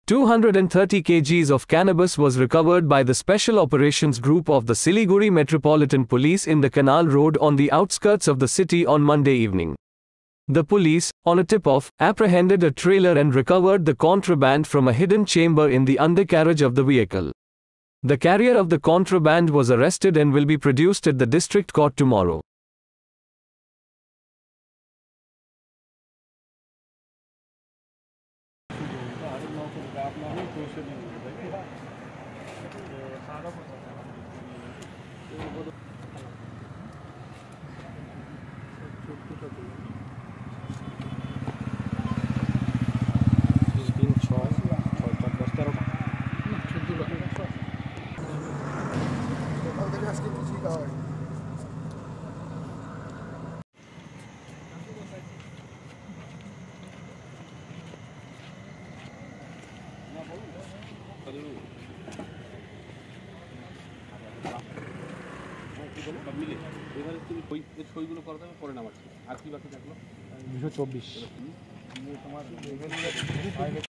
230 kgs of cannabis was recovered by the Special Operations Group of the Siliguri Metropolitan Police in the Canal Road on the outskirts of the city on Monday evening. The police, on a tip-off, apprehended a trailer and recovered the contraband from a hidden chamber in the undercarriage of the vehicle. The carrier of the contraband was arrested and will be produced at the district court tomorrow. সইগুলো করতে হবে পরে নামাচ্ছি আর কি বাকি থাকলো 224